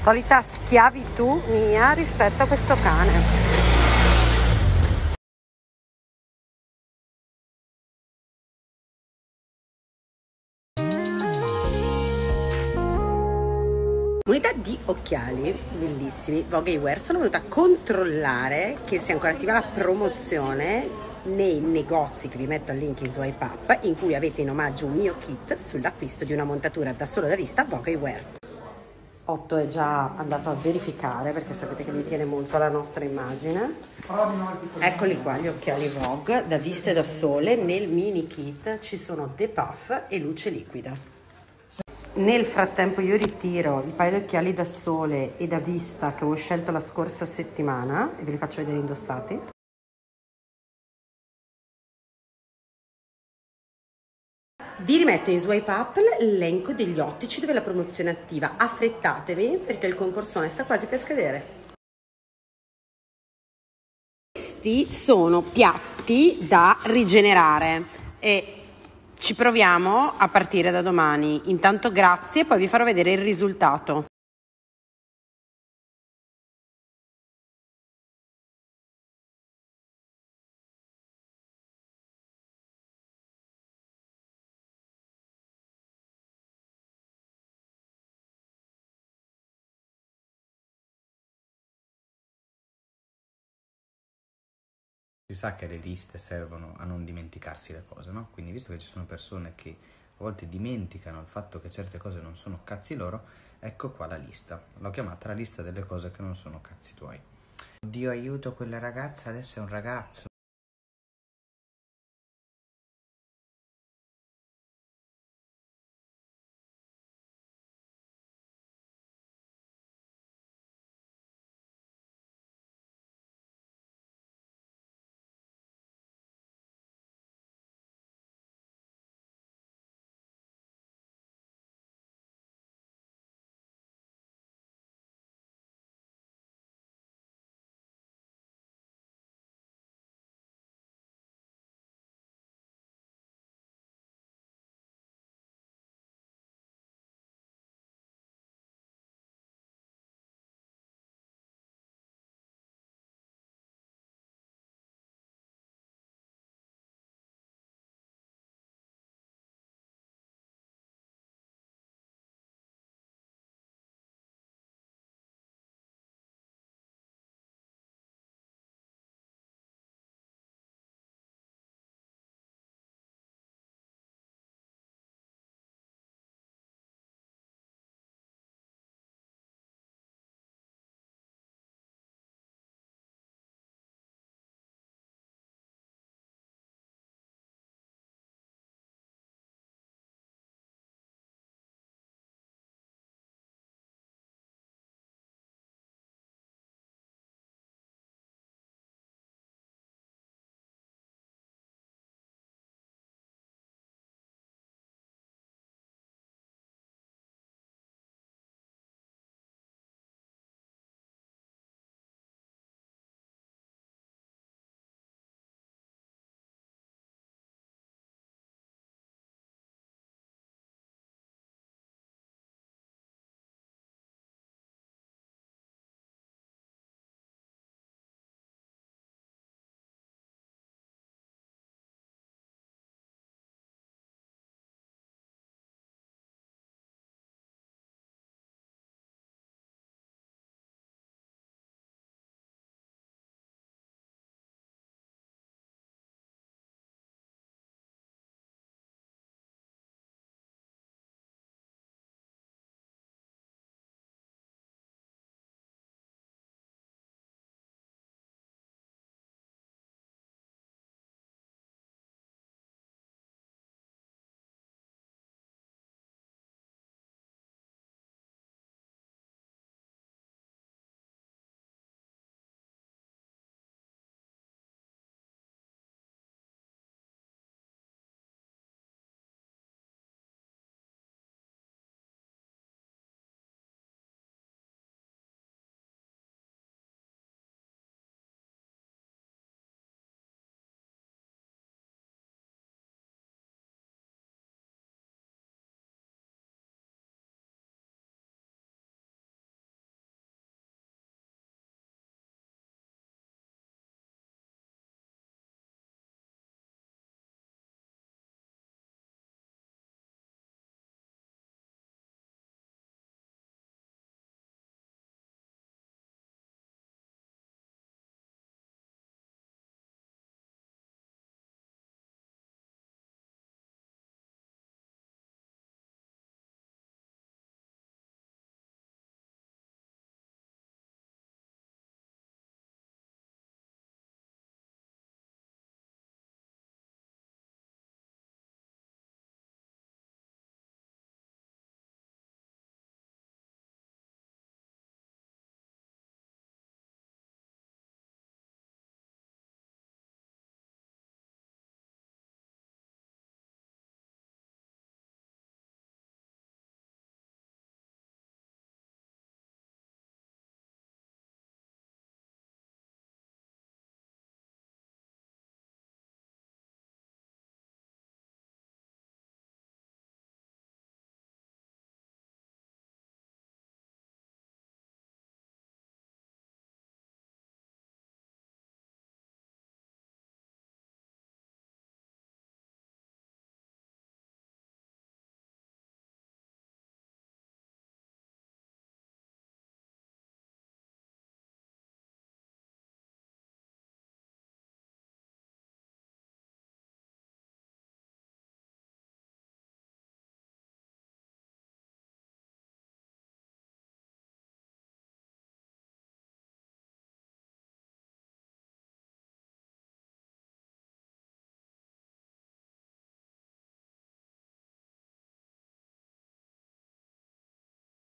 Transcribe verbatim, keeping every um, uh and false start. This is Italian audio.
Solita schiavitù mia rispetto a questo cane. Unità di occhiali bellissimi Vogue Eyewear. Sono venuta a controllare che sia ancora attiva la promozione nei negozi che vi metto al link in swipe up, in cui avete in omaggio un mio kit sull'acquisto di una montatura da solo da vista Vogue Eyewear. Otto è già andato a verificare perché sapete che mi tiene molto alla nostra immagine. Eccoli qua gli occhiali Vogue da vista e da sole. Nel mini kit ci sono depuff e luce liquida. Nel frattempo io ritiro il paio di occhiali da sole e da vista che ho scelto la scorsa settimana e ve li faccio vedere indossati. Vi rimetto in swipe up l'elenco degli ottici dove la promozione è attiva. Affrettatevi perché il concorsone sta quasi per scadere. Questi sono piatti da rigenerare e ci proviamo a partire da domani. Intanto grazie, poi vi farò vedere il risultato. Si sa che le liste servono a non dimenticarsi le cose, no? Quindi visto che ci sono persone che a volte dimenticano il fatto che certe cose non sono cazzi loro, ecco qua la lista. L'ho chiamata la lista delle cose che non sono cazzi tuoi. Dio aiuto, quella ragazza adesso è un ragazzo.